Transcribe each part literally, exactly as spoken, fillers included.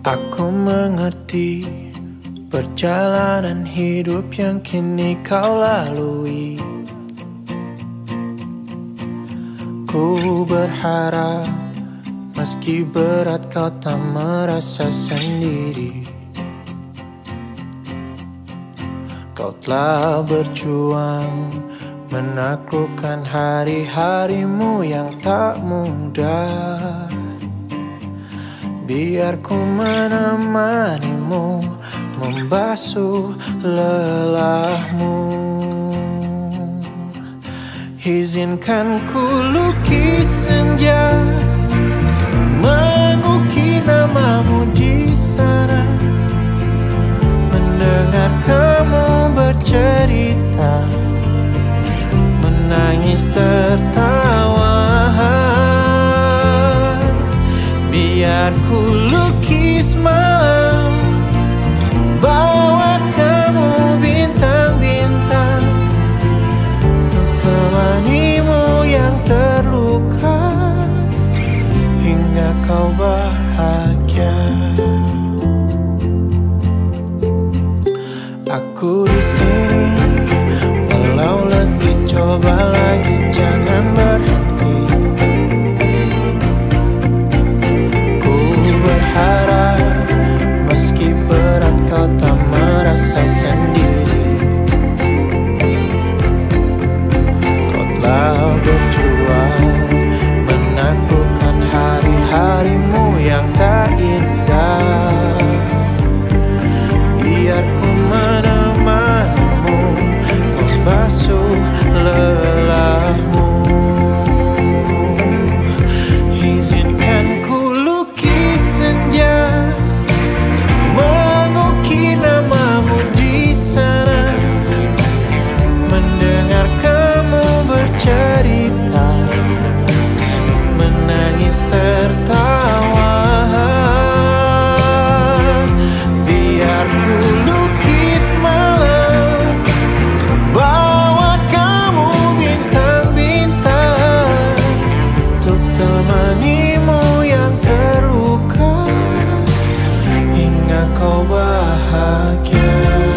Aku mengerti perjalanan hidup yang kini kau lalui. Ku berharap meski berat kau tak merasa sendiri. Kau telah berjuang menaklukkan hari-harimu yang tak mudah. Biar ku menemanimu, membasuh lelahmu. Izinkan ku lukis senja, mengukir namamu di sana. Mendengar kamu bercerita, menangis tertawa. Biar ku lukis malam, bawa kamu bintang-bintang, untuk temanimu yang terluka hingga kau bahagia. Aku di sini, walau letih coba lagi, jangan berhenti. Harap meski berat kau tak merasa sendiri. Kau telah berjuang menaklukkan hari-harimu yang tak indah. Biar ku menemanimu, membasuh lelahmu. Izinkan ku senja, mengukir namamu di sana. Mendengar kamu bercerita, menangis tertawa. Biar ku lukis malam, bawa kamu bintang-bintang, untuk temanimu yang terluka hingga kau bahagia.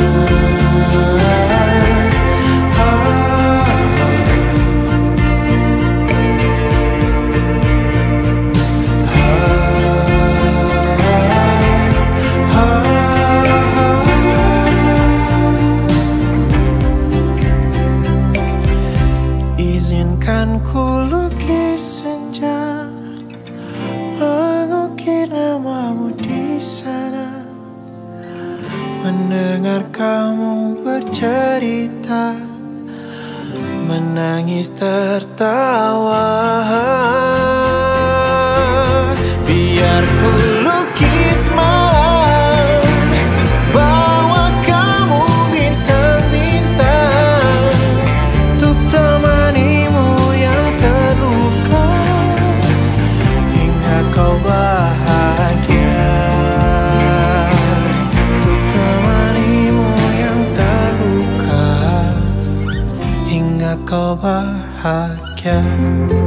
Izinkan ku lukis senja, mengukir namamu di sana. Mendengar kamu bercerita, menangis tertawa. Biar ku lukis malam, bawa kamu bintang-bintang, untuk temanimu yang terluka hingga kau bahagia. Untuk temanimu yang terluka hingga kau bahagia.